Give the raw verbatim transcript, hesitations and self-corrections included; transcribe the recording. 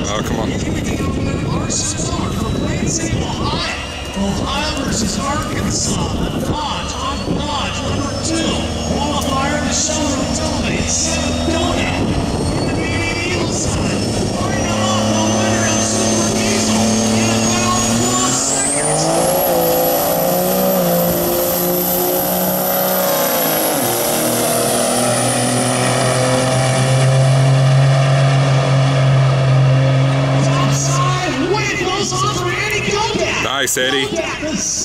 Oh, come on. Ohio versus Arkansas. Dodge on Dodge number two. Qualifier to show the toys. Godat. In the medial side. Find out the winner of Super Diesel in about plus seconds. Nice, Eddie.